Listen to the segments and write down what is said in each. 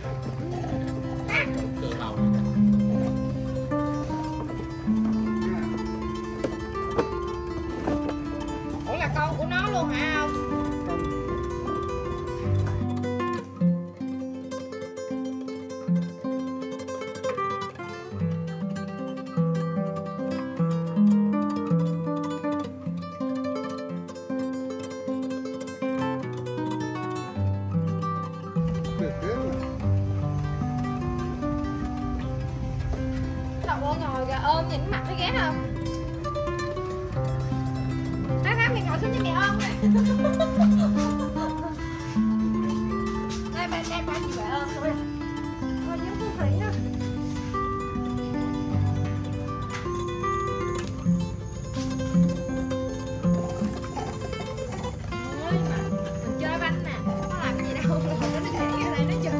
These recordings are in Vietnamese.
Cửa lầu. Ủa là con của nó luôn hả ông? Trời ơi, ngồi kìa, ôm nhìn mặt thấy ghét không? Phát mày ngồi xuống cho mẹ ôm nè. Đây ba chị mẹ ôm thôi. Thôi giống con khỉ đó. Ôi mà mình chơi banh nè, nó làm gì đâu, nó chạy ra đây nó chừng.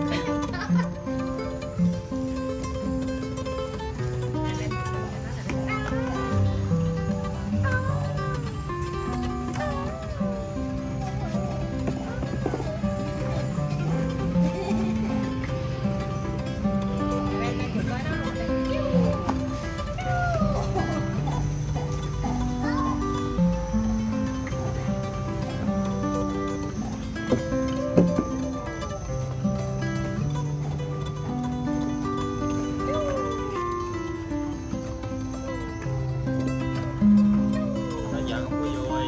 Nó giờ không có vui.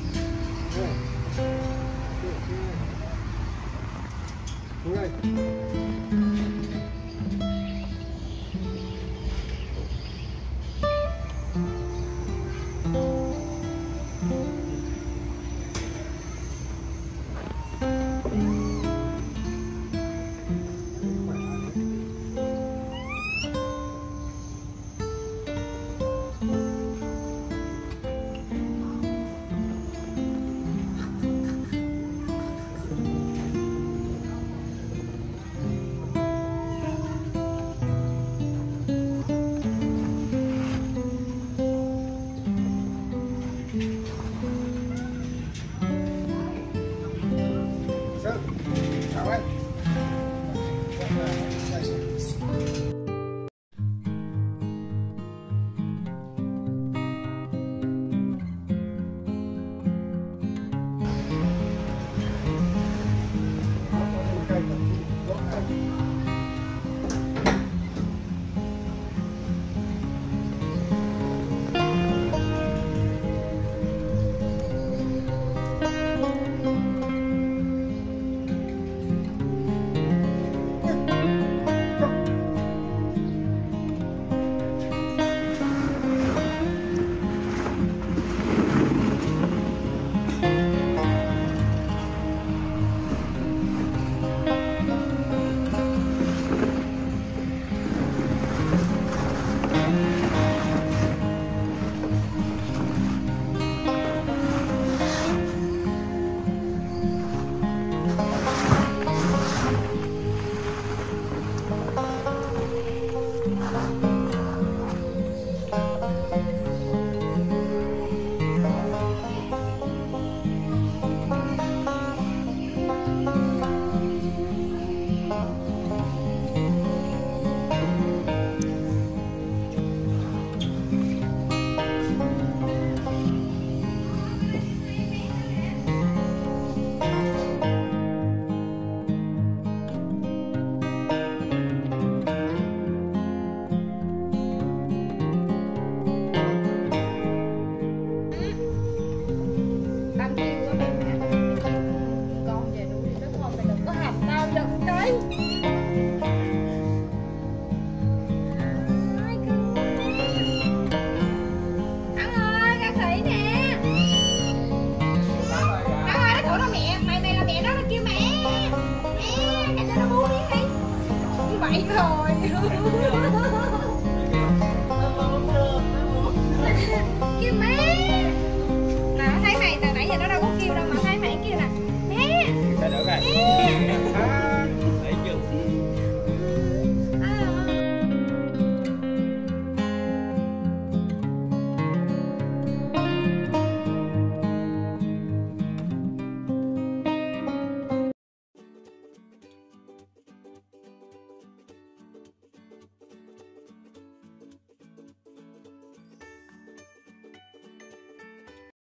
Đúng rồi.